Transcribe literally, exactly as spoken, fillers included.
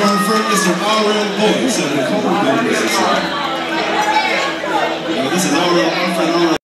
our friend Mister R L Boyce of the Cold Business. This is R L, our friend R L.